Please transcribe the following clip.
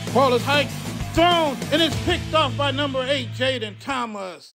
Ball is hiked, thrown, and it's picked off by number 8, Jaden Thomas.